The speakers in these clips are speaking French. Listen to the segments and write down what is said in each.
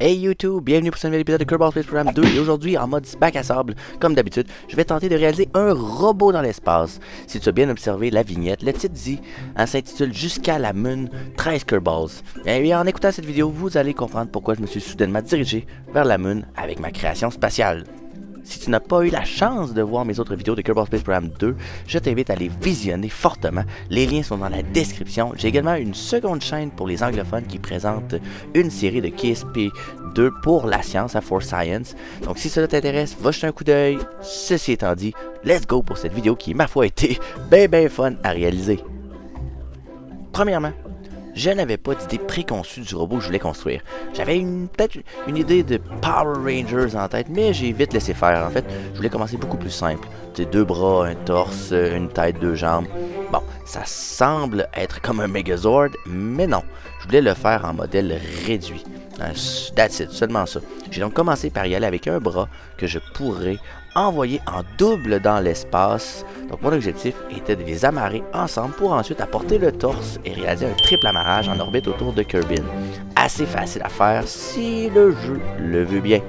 Hey YouTube, bienvenue pour ce nouvel épisode de Kerbal Space Program 2 et aujourd'hui en mode bac à sable, comme d'habitude, je vais tenter de réaliser un robot dans l'espace. Si tu as bien observé la vignette, le titre dit, s'intitule Jusqu'à la Moon 13 Kerbals. Et bien en écoutant cette vidéo, vous allez comprendre pourquoi je me suis soudainement dirigé vers la Moon avec ma création spatiale. Si tu n'as pas eu la chance de voir mes autres vidéos de Kerbal Space Program 2, je t'invite à les visionner fortement. Les liens sont dans la description. J'ai également une seconde chaîne pour les anglophones qui présente une série de KSP2 pour la science, à For Science. Donc si cela t'intéresse, va jeter un coup d'œil. Ceci étant dit, let's go pour cette vidéo qui, ma foi, a été bien fun à réaliser. Premièrement, je n'avais pas d'idée préconçue du robot que je voulais construire. J'avais peut-être une idée de Power Rangers en tête, mais j'ai vite laissé faire. En fait, je voulais commencer beaucoup plus simple. Tu sais, 2 bras, un torse, une tête, 2 jambes. Bon, ça semble être comme un Megazord, mais non. Je voulais le faire en modèle réduit. That's it, seulement ça. J'ai donc commencé par y aller avec un bras que je pourrais envoyer en double dans l'espace. Donc mon objectif était de les amarrer ensemble pour ensuite apporter le torse et réaliser un triple amarrage en orbite autour de Kerbin. Assez facile à faire si le jeu le veut bien.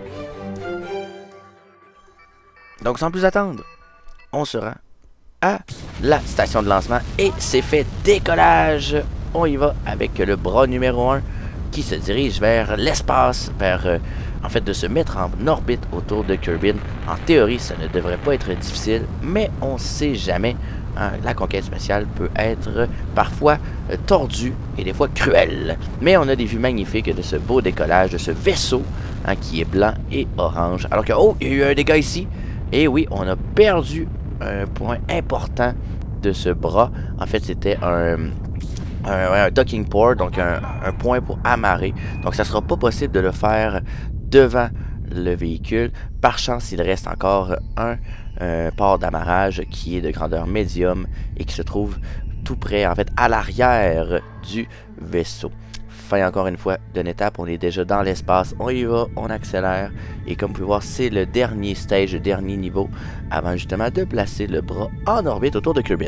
Donc sans plus attendre, on se rend à la station de lancement et c'est fait, décollage. On y va avec le bras numéro 1 qui se dirige vers l'espace, en fait de se mettre en orbite autour de Kerbin. En théorie, ça ne devrait pas être difficile, mais on sait jamais. Hein, la conquête spatiale peut être parfois tordue et des fois cruelle. Mais on a des vues magnifiques de ce beau décollage, de ce vaisseau qui est blanc et orange. Alors que, oh, il y a eu un dégât ici. Et oui, on a perdu un point important de ce bras. En fait, c'était un docking port, donc un point pour amarrer. Donc ça sera pas possible de le faire devant le véhicule. Par chance, il reste encore un port d'amarrage qui est de grandeur médium et qui se trouve tout près, en fait, à l'arrière du vaisseau. Fin encore une fois d'une étape, on est déjà dans l'espace, on y va, on accélère et comme vous pouvez voir, c'est le dernier stage, le dernier niveau avant justement de placer le bras en orbite autour de Kerbin.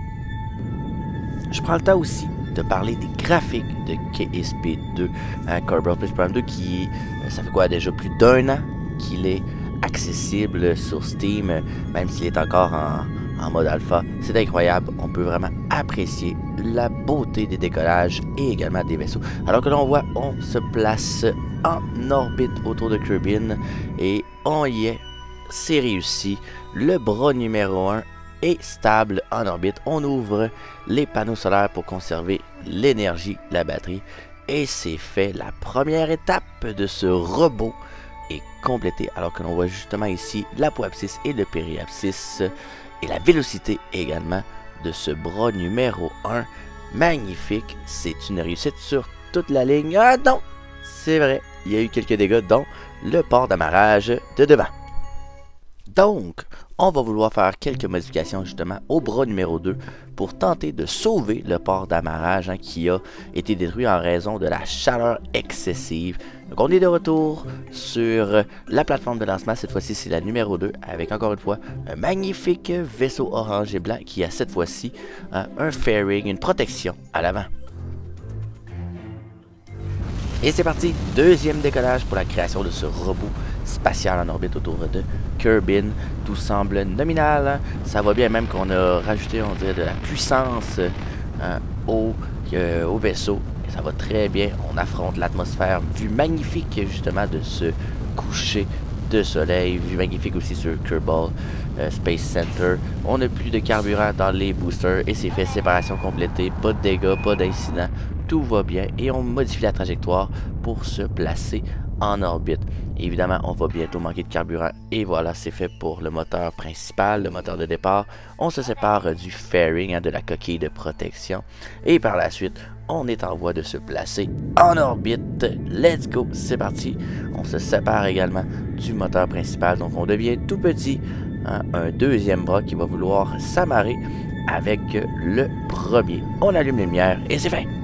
Je prends le temps aussi de parler des graphiques de KSP2, Kerbal Space Program 2, qui, ça fait quoi, déjà plus d'1 an qu'il est accessible sur Steam, même s'il est encore en mode alpha. C'est incroyable, on peut vraiment apprécier la beauté des décollages et également des vaisseaux. Alors que là on voit, on se place en orbite autour de Kerbin et on y est, c'est réussi. Le bras numéro 1 est stable en orbite. On ouvre les panneaux solaires pour conserver l'énergie, la batterie. Et c'est fait. La première étape de ce robot est complétée. Alors que l'on voit justement ici l'apoapsis et le périapsis. Et la vélocité également de ce bras numéro 1. Magnifique. C'est une réussite sur toute la ligne. Ah non! C'est vrai. Il y a eu quelques dégâts, dont le port d'amarrage de devant. Donc, on va vouloir faire quelques modifications justement au bras numéro 2 pour tenter de sauver le port d'amarrage qui a été détruit en raison de la chaleur excessive. Donc on est de retour sur la plateforme de lancement, cette fois-ci c'est la numéro 2 avec encore une fois un magnifique vaisseau orange et blanc qui a cette fois-ci un fairing, une protection à l'avant. Et c'est parti, deuxième décollage pour la création de ce robot spatial en orbite autour de Kerbin. Tout semble nominal, ça va bien, même qu'on a rajouté, on dirait, de la puissance au vaisseau. Et ça va très bien, on affronte l'atmosphère, vue magnifique justement de ce coucher de soleil, vue magnifique aussi sur Kerbal Space Center. On n'a plus de carburant dans les boosters et c'est fait, séparation complétée, pas de dégâts, pas d'incidents. Tout va bien et on modifie la trajectoire pour se placer en orbite. Évidemment, on va bientôt manquer de carburant et voilà, c'est fait pour le moteur principal, le moteur de départ. On se sépare du fairing, de la coquille de protection et par la suite, on est en voie de se placer en orbite. Let's go, c'est parti. On se sépare également du moteur principal, donc on devient tout petit. Un deuxième bras qui va vouloir s'amarrer avec le premier. On allume les lumières et c'est fait.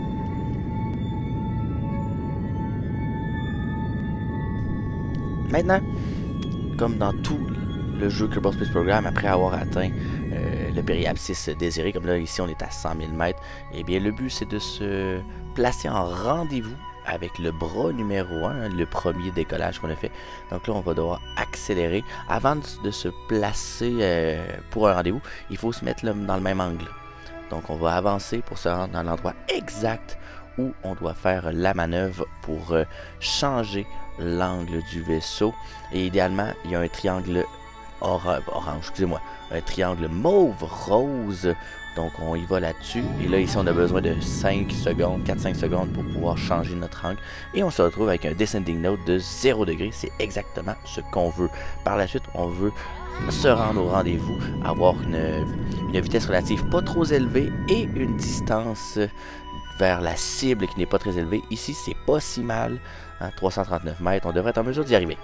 Maintenant, comme dans tout le jeu Kerbal Space Program, après avoir atteint le périapsis désiré, comme là ici on est à 100 000 mètres, et bien le but c'est de se placer en rendez-vous avec le bras numéro 1, le premier décollage qu'on a fait. Donc là, on va devoir accélérer. Avant de se placer pour un rendez-vous, il faut se mettre là, dans le même angle. Donc on va avancer pour se rendre dans l'endroit exact où on doit faire la manœuvre pour changer l'angle du vaisseau. Et idéalement, il y a un triangle orange, excusez-moi, un triangle mauve-rose. Donc on y va là-dessus. Et là, ici, on a besoin de 5 secondes, 4-5 secondes pour pouvoir changer notre angle. Et on se retrouve avec un descending node de 0 degré. C'est exactement ce qu'on veut. Par la suite, on veut se rendre au rendez-vous, avoir une vitesse relative pas trop élevée et une distance vers la cible qui n'est pas très élevée. Ici, c'est pas si mal. 339 mètres, on devrait être en mesure d'y arriver.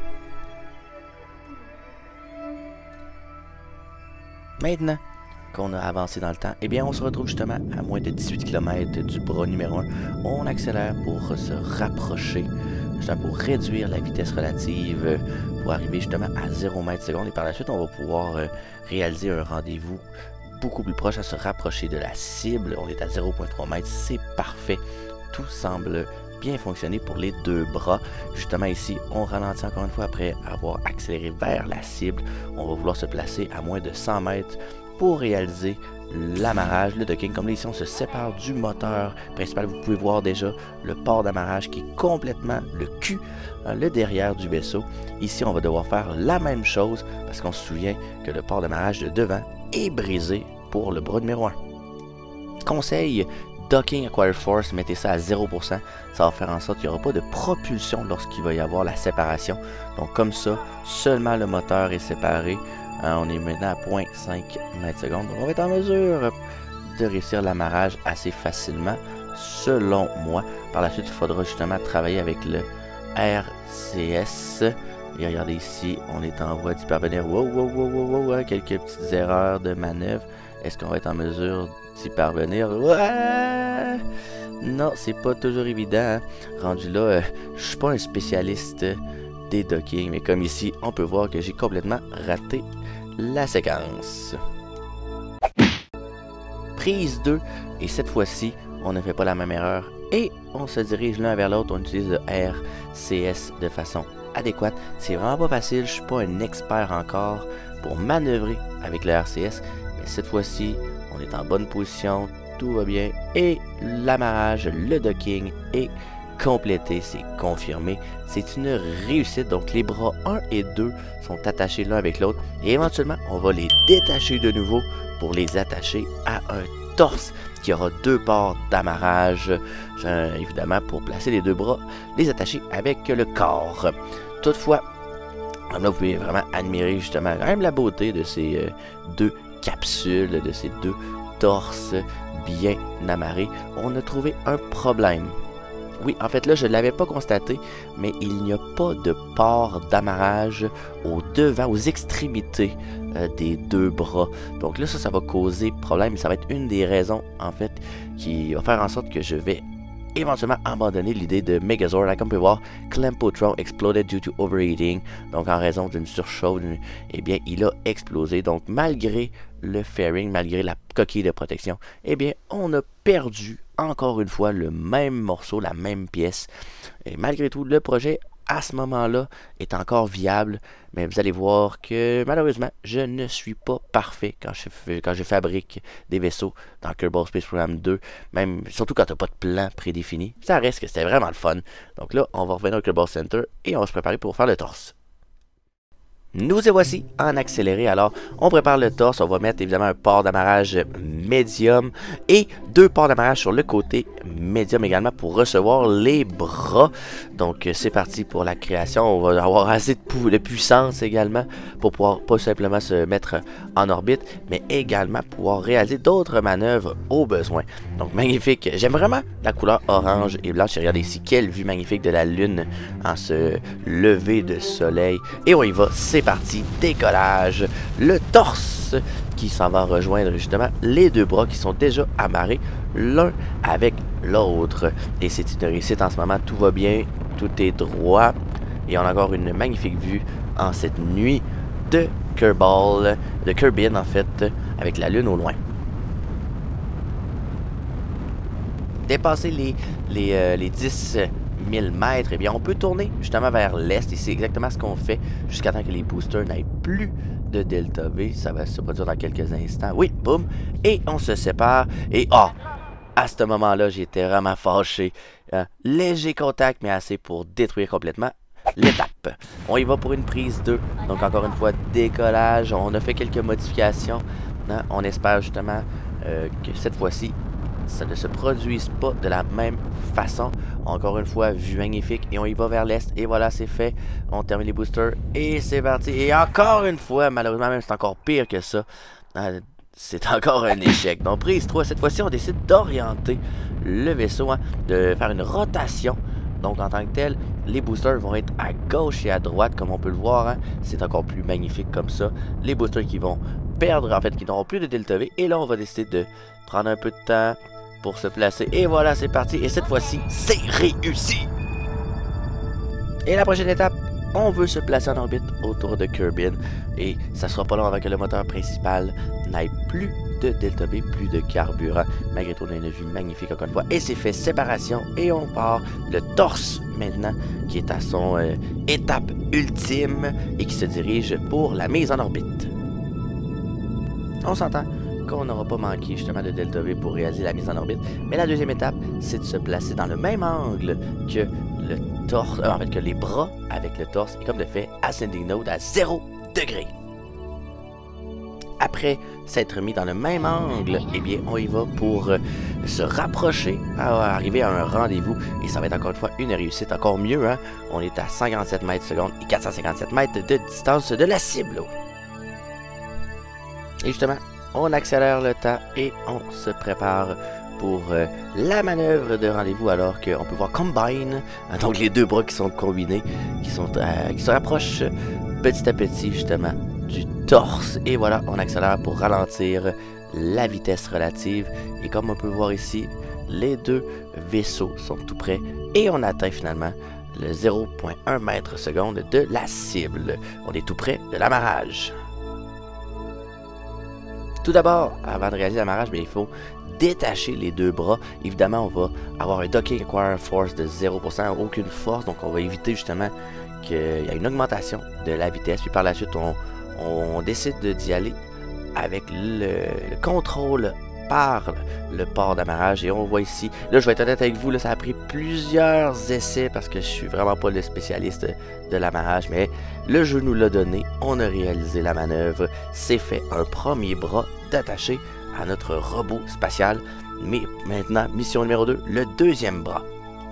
Maintenant qu'on a avancé dans le temps, eh bien on se retrouve justement à moins de 18 km du bras numéro 1. On accélère pour se rapprocher, justement pour réduire la vitesse relative, pour arriver justement à 0 m/s. Et par la suite, on va pouvoir réaliser un rendez-vous beaucoup plus proche, à se rapprocher de la cible. On est à 0,3 m, c'est parfait. Tout semble bien fonctionner pour les deux bras. Justement ici, on ralentit encore une fois après avoir accéléré vers la cible. On va vouloir se placer à moins de 100 mètres pour réaliser l'amarrage, le docking. Comme là ici, on se sépare du moteur principal. Vous pouvez voir déjà le port d'amarrage qui est complètement le cul, le derrière du vaisseau. Ici, on va devoir faire la même chose parce qu'on se souvient que le port d'amarrage de devant est brisé pour le bras numéro 1. Conseil: Docking Acquire Force, mettez ça à 0%, ça va faire en sorte qu'il n'y aura pas de propulsion lorsqu'il va y avoir la séparation. Donc comme ça, seulement le moteur est séparé. On est maintenant à 0,5 m/s. Donc on va être en mesure de réussir l'amarrage assez facilement, selon moi. Par la suite, il faudra justement travailler avec le RCS. Et regardez ici, on est en voie d'y parvenir. Wow, quelques petites erreurs de manœuvre. Est-ce qu'on va être en mesure d'y parvenir? Ouais! Non, c'est pas toujours évident. Hein? Rendu là, je suis pas un spécialiste des dockings, mais comme ici, on peut voir que j'ai complètement raté la séquence. Prise 2, et cette fois-ci, on ne fait pas la même erreur et on se dirige l'un vers l'autre. On utilise le RCS de façon adéquate. C'est vraiment pas facile, je suis pas un expert encore pour manœuvrer avec le RCS, mais cette fois-ci, on est en bonne position, tout va bien et l'amarrage, le docking est complété, c'est confirmé. C'est une réussite, donc les bras 1 et 2 sont attachés l'un avec l'autre et éventuellement, on va les détacher de nouveau pour les attacher à un torse qui aura deux ports d'amarrage, évidemment pour placer les deux bras, les attacher avec le corps. Toutefois, comme là vous pouvez vraiment admirer justement quand même la beauté de ces deux capsules, de ces deux torses bien amarrés. On a trouvé un problème. Oui, en fait là je ne l'avais pas constaté, mais il n'y a pas de port d'amarrage au devant, aux extrémités des deux bras. Donc là ça va causer problème, ça va être une des raisons en fait qui va faire en sorte que je vais éventuellement abandonner l'idée de Megazord. Là, comme on peut voir, Clampotron exploded due to overheating. Donc en raison d'une surchauffe, eh bien il a explosé. Donc malgré le fairing, malgré la coquille de protection, eh bien on a perdu encore une fois le même morceau, la même pièce. Et malgré tout, le projet à ce moment-là est encore viable, mais vous allez voir que malheureusement, je ne suis pas parfait quand je fabrique des vaisseau dans Kerbal Space Program 2, même surtout quand tu n'as pas de plan prédéfini. Ça reste que c'était vraiment le fun. Donc là, on va revenir au Kerbal Center et on va se préparer pour faire le torse. Nous y voici en accéléré. Alors, on prépare le torse. On va mettre évidemment un port d'amarrage médium et deux ports d'amarrage sur le côté médium également pour recevoir les bras. Donc, c'est parti pour la création. On va avoir assez de puissance également pour pouvoir pas simplement se mettre en orbite, mais également pouvoir réaliser d'autres manœuvres au besoin. Donc, magnifique. J'aime vraiment la couleur orange et blanche. Regardez ici, quelle vue magnifique de la lune en ce lever de soleil. Et on y va, c'est parti, décollage, le torse qui s'en va rejoindre justement les deux bras qui sont déjà amarrés l'un avec l'autre. Et c'est une réussite en ce moment, tout va bien, tout est droit et on a encore une magnifique vue en cette nuit de Kerbal, de Kerbin en fait, avec la lune au loin. dépasser les 10 000 mètres, eh bien, on peut tourner justement vers l'est. Et c'est exactement ce qu'on fait jusqu'à temps que les boosters n'aient plus de Delta V. Ça va se produire dans quelques instants. Oui, boum. Et on se sépare. Et à ce moment-là, j'étais vraiment fâché. Léger contact, mais assez pour détruire complètement l'étape. On y va pour une prise 2. Donc encore une fois, décollage. On a fait quelques modifications. On espère justement que cette fois-ci, ça ne se produise pas de la même façon. Encore une fois, vue magnifique. Et on y va vers l'est. Et voilà, c'est fait. On termine les boosters. Et c'est parti. Et encore une fois, malheureusement, même c'est encore pire que ça. C'est encore un échec. Donc prise 3, cette fois-ci, on décide d'orienter le vaisseau, de faire une rotation. Donc en tant que tel, les boosters vont être à gauche et à droite, comme on peut le voir. C'est encore plus magnifique comme ça. Les boosters qui vont perdre, en fait, qui n'auront plus de Delta V. Et là, on va décider de prendre un peu de temps pour se placer. Et voilà, c'est parti. Et cette fois-ci, c'est réussi. Et la prochaine étape, on veut se placer en orbite autour de Kerbin. Et ça sera pas long avant que le moteur principal n'ait plus de Delta V, plus de carburant. Malgré tout, on a une vue magnifique encore une fois. Et c'est fait, séparation. Et on part le torse maintenant, qui est à son étape ultime et qui se dirige pour la mise en orbite. On s'entend qu'on n'aura pas manqué justement de Delta V pour réaliser la mise en orbite. Mais la deuxième étape, c'est de se placer dans le même angle que le torse, en fait que les bras avec le torse, et comme de fait, Ascending Node à 0 degré. Après s'être mis dans le même angle, eh bien, on y va pour se rapprocher, à arriver à un rendez-vous. Et ça va être encore une fois une réussite, encore mieux. On est à 147 mètres secondes et 457 mètres de distance de la cible. Et justement, on accélère le temps et on se prépare pour la manœuvre de rendez-vous, alors qu'on peut voir Combine, donc les deux bras qui sont combinés, qui se rapprochent petit à petit justement du torse. Et voilà, on accélère pour ralentir la vitesse relative. Et comme on peut voir ici, les deux vaisseaux sont tout près et on atteint finalement le 0,1 mètre seconde de la cible. On est tout près de l'amarrage. Tout d'abord, avant de réaliser l'amarrage, il faut détacher les deux bras. Évidemment, on va avoir un Docking Acquire Force de 0%, aucune force, donc on va éviter justement qu'il y ait une augmentation de la vitesse. Puis par la suite, on décide d'y aller avec le contrôle par le port d'amarrage. Et on voit ici, là je vais être honnête avec vous, là, ça a pris plusieurs essais parce que je suis vraiment pas le spécialiste de l'amarrage, mais le jeu nous l'a donné, on a réalisé la manœuvre, c'est fait, un premier bras d'attaché à notre robot spatial. Mais maintenant, mission numéro 2, le deuxième bras.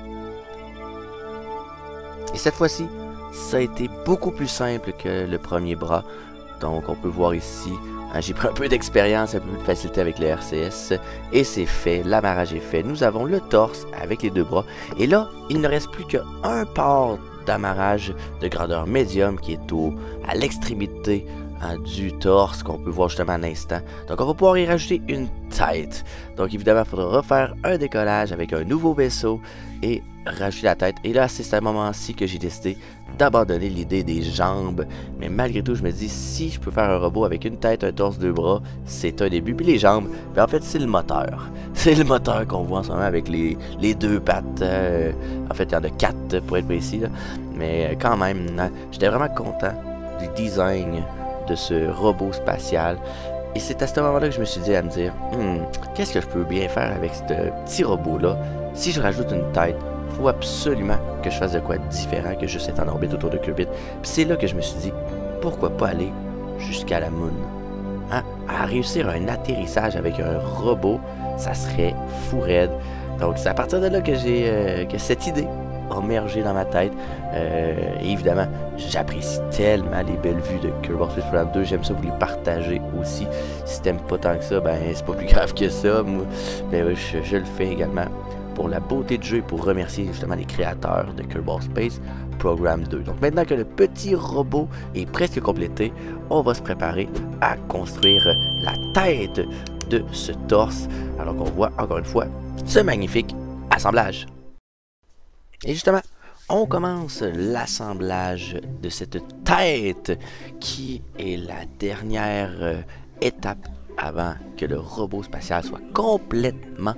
Et cette fois-ci, ça a été beaucoup plus simple que le premier bras. Donc on peut voir ici, j'ai pris un peu d'expérience, un peu de facilité avec le RCS. Et c'est fait, l'amarrage est fait. Nous avons le torse avec les deux bras. Et là, il ne reste plus qu'un port d'amarrage de grandeur médium qui est à l'extrémité du torse, qu'on peut voir justement à l'instant. Donc on va pouvoir y rajouter une tête. Donc évidemment, il faudra refaire un décollage avec un nouveau vaisseau et rajouter la tête. Et là, c'est à ce moment-ci que j'ai décidé d'abandonner l'idée des jambes. Mais malgré tout, je me dis, si je peux faire un robot avec une tête, un torse, deux bras, c'est un début. Puis les jambes, ben en fait, c'est le moteur. C'est le moteur qu'on voit en ce moment avec les deux pattes. En fait, il y en a 4 pour être précis. Là. Mais quand même, j'étais vraiment content du design de ce robot spatial. Et c'est à ce moment-là que je me suis dit à me dire, qu'est-ce que je peux bien faire avec ce petit robot-là? Si je rajoute une tête, il faut absolument que je fasse de quoi de différent que juste être en orbite autour de Kerbin. Puis c'est là que je me suis dit, pourquoi pas aller jusqu'à la Moon? À réussir un atterrissage avec un robot, ça serait fou raide. Donc c'est à partir de là que cette idée a émergé dans ma tête. Et évidemment, j'apprécie tellement les belles vues de Kerbal Space Program 2. J'aime ça vous les partager aussi. Si t'aimes pas tant que ça, ben c'est pas plus grave que ça. Moi, ben, je le fais également pour la beauté du jeu et pour remercier justement les créateurs de Kerbal Space Program 2. Donc maintenant que le petit robot est presque complété, on va se préparer à construire la tête de ce torse. Alors qu'on voit encore une fois ce magnifique assemblage. Et justement, on commence l'assemblage de cette tête qui est la dernière étape avant que le robot spatial soit complètement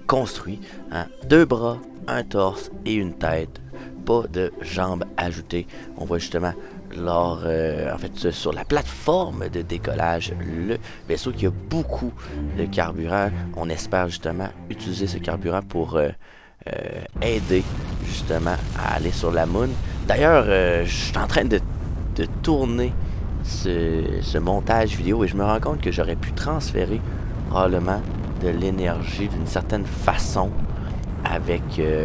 construit. Hein. 2 bras, un torse et une tête. Pas de jambes ajoutées. On voit justement en fait, sur la plateforme de décollage, le vaisseau qui a beaucoup de carburant. On espère justement utiliser ce carburant pour aider justement à aller sur la Moon. D'ailleurs, je suis en train de tourner ce montage vidéo et je me rends compte que j'aurais pu transférer probablement de l'énergie d'une certaine façon avec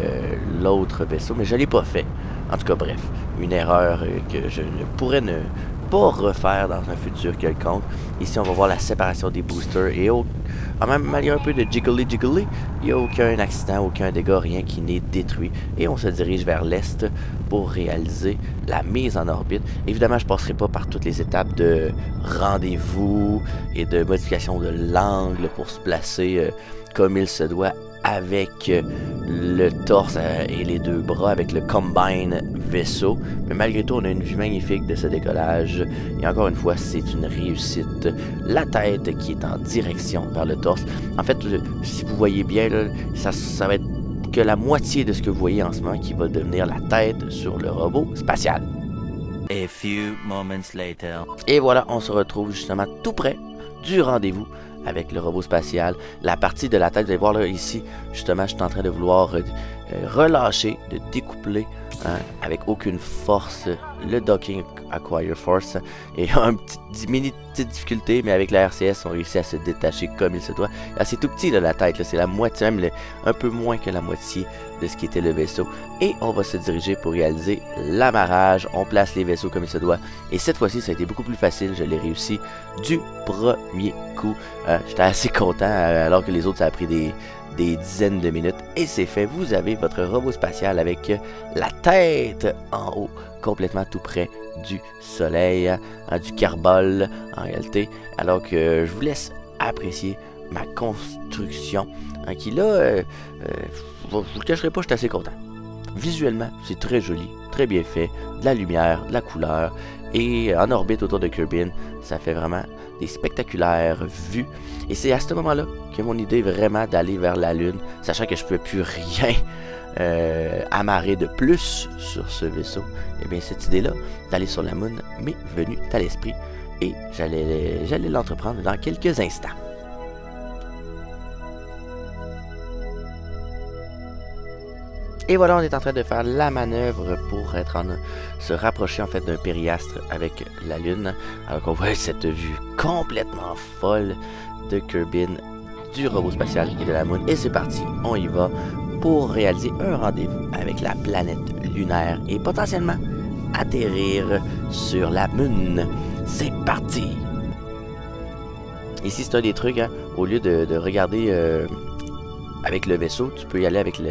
l'autre vaisseau, mais je ne l'ai pas fait. En tout cas, bref, une erreur que je ne pourrais ne pas refaire dans un futur quelconque. Ici, on va voir la séparation des boosters et même malgré un peu de jiggly, il n'y a aucun accident, aucun dégât, rien qui n'est détruit. Et on se dirige vers l'est pour réaliser la mise en orbite. Évidemment, je ne passerai pas par toutes les étapes de rendez-vous et de modification de l'angle pour se placer comme il se doit avec le torse et les 2 bras, avec le Combine vaisseau. Mais malgré tout, on a une vue magnifique de ce décollage. Et encore une fois, c'est une réussite. La tête qui est en direction vers le torse. En fait, si vous voyez bien, là, ça va être que la moitié de ce que vous voyez en ce moment qui va devenir la tête sur le robot spatial. A few moments later. Et voilà, on se retrouve justement tout près du rendez-vous avec le robot spatial. La partie de la tête, vous allez voir là, ici, justement, je suis en train de vouloir relâcher, de découpler avec aucune force le docking acquire force et un petite difficulté, mais avec la RCS on réussit à se détacher comme il se doit. C'est tout petit là, la tête, c'est la moitié, même un peu moins que la moitié de ce qui était le vaisseau, et on va se diriger pour réaliser l'amarrage. On place les vaisseaux comme il se doit, et cette fois-ci ça a été beaucoup plus facile, je l'ai réussi du premier coup. J'étais assez content alors que les autres ça a pris des dizaines de minutes, et c'est fait. Vous avez votre robot spatial avec la tête en haut, complètement tout près du soleil, du carbone en réalité, alors que je vous laisse apprécier ma construction qui là, je vous le cacherai pas, je suis assez content. Visuellement, c'est très joli, très bien fait, de la lumière, de la couleur, et en orbite autour de Kerbin, ça fait vraiment des spectaculaires vues. Et c'est à ce moment-là que mon idée vraiment d'aller vers la Lune, sachant que je ne pouvais plus rien amarrer de plus sur ce vaisseau. Et bien cette idée-là d'aller sur la Moon m'est venue à l'esprit, et j'allais l'entreprendre dans quelques instants. Et voilà, on est en train de faire la manœuvre pour se rapprocher en fait d'un périastre avec la Lune. Alors qu'on voit cette vue complètement folle de Kerbin, du robot spatial et de la Moon. Et c'est parti, on y va pour réaliser un rendez-vous avec la planète lunaire et potentiellement atterrir sur la Moon. C'est parti! Ici, c'est un des trucs, hein, au lieu de regarder avec le vaisseau, tu peux y aller avec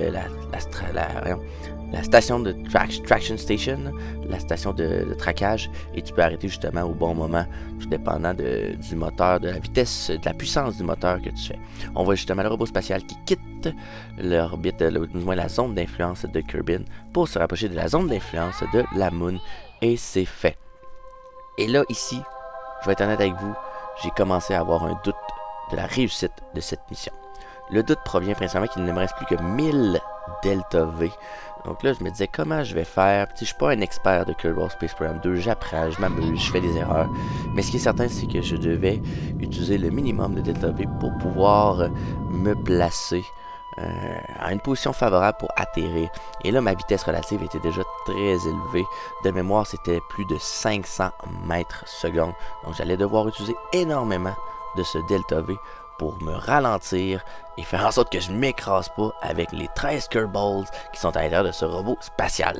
la station de traction station, la station de traquage, et tu peux arrêter justement au bon moment, tout dépendant du moteur, de la vitesse, de la puissance du moteur que tu fais. On voit justement le robot spatial qui quitte l'orbite, ou du moins la zone d'influence de Kerbin, pour se rapprocher de la zone d'influence de la Moon, et c'est fait. Et là, ici, je vais être honnête avec vous, j'ai commencé à avoir un doute de la réussite de cette mission. Le doute provient principalement qu'il ne me reste plus que 1000 Delta V. Donc là, je me disais comment je vais faire. Puis, je suis pas un expert de Kerbal Space Program 2, j'apprends, je m'amuse, je fais des erreurs. Mais ce qui est certain, c'est que je devais utiliser le minimum de Delta V pour pouvoir me placer à une position favorable pour atterrir. Et là, ma vitesse relative était déjà très élevée. De mémoire, c'était plus de 500 mètres secondes. Donc, j'allais devoir utiliser énormément de ce Delta V pour me ralentir et faire en sorte que je ne m'écrase pas avec les 13 Kerbals qui sont à l'intérieur de ce robot spatial.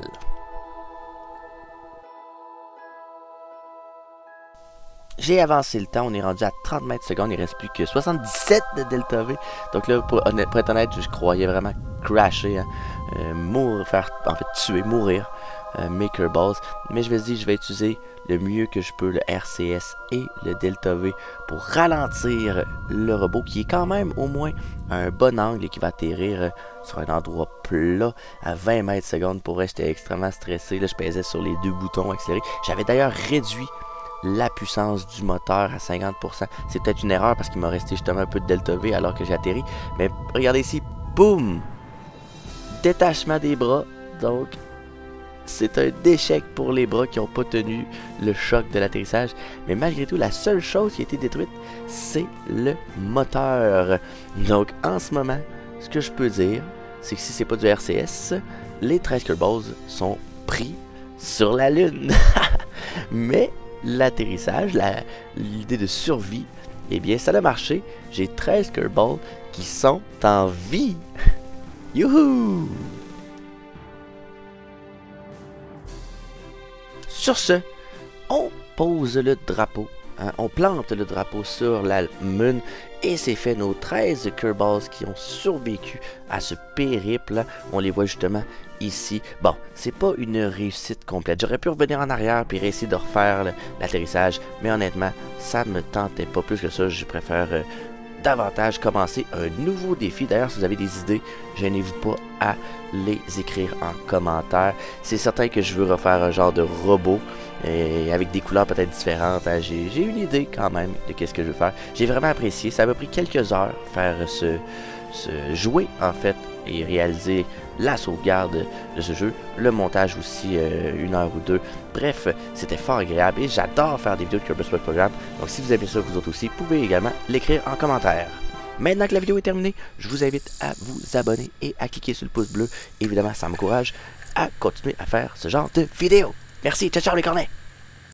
J'ai avancé le temps, on est rendu à 30 mètres secondes, il ne reste plus que 77 de Delta V. Donc là, pour être honnête, je croyais vraiment crasher, hein, mourir mes Kerbals. Mais je me dis, je vais utiliser le mieux que je peux le RCS et le Delta V pour ralentir le robot qui est quand même au moins à un bon angle et qui va atterrir sur un endroit plat à 20 mètres secondes. Pour vrai, j'étais extrêmement stressé, là, je pesais sur les 2 boutons accélérés. J'avais d'ailleurs réduit la puissance du moteur à 50%. C'est peut-être une erreur parce qu'il m'a resté justement un peu de Delta V alors que j'ai atterri. Mais regardez ici, boum! Détachement des bras, donc c'est un échec pour les bras qui n'ont pas tenu le choc de l'atterrissage. Mais malgré tout, la seule chose qui a été détruite, c'est le moteur. Donc en ce moment, ce que je peux dire, c'est que si c'est pas du RCS, les 13 Kerbals sont pris sur la Lune. Mais l'atterrissage, l'idée de survie, eh bien ça a marché. J'ai 13 Kerbals qui sont en vie. Youhou! Sur ce, on pose le drapeau, hein, on plante le drapeau sur la Moon et c'est fait. Nos 13 Kerbals qui ont survécu à ce périple, on les voit justement ici. Bon, c'est pas une réussite complète. J'aurais pu revenir en arrière puis essayer de refaire l'atterrissage, mais honnêtement, ça me tentait pas plus que ça. Je préfère davantage commencer un nouveau défi. D'ailleurs, si vous avez des idées, gênez-vous pas à les écrire en commentaire. C'est certain que je veux refaire un genre de robot et avec des couleurs peut-être différentes. Hein. J'ai une idée quand même de qu'est-ce que je veux faire. J'ai vraiment apprécié. Ça m'a pris quelques heures faire ce jouer en fait et réaliser la sauvegarde de ce jeu, le montage aussi, 1 heure ou 2. Bref, c'était fort agréable et j'adore faire des vidéos de Kirby Super Program. Donc si vous aimez ça vous autres aussi, vous pouvez également l'écrire en commentaire. Maintenant que la vidéo est terminée, je vous invite à vous abonner et à cliquer sur le pouce bleu. Évidemment, ça m'encourage à continuer à faire ce genre de vidéos. Merci, ciao ciao les cornets!